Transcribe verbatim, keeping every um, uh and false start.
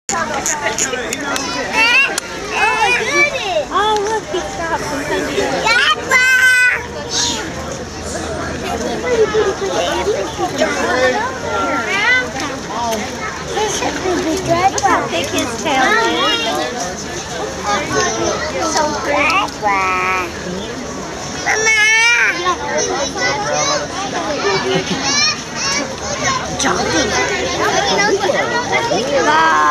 Oh, look, he stopped. Jaguar. Pick his tail. So pretty. Mama. Jumping.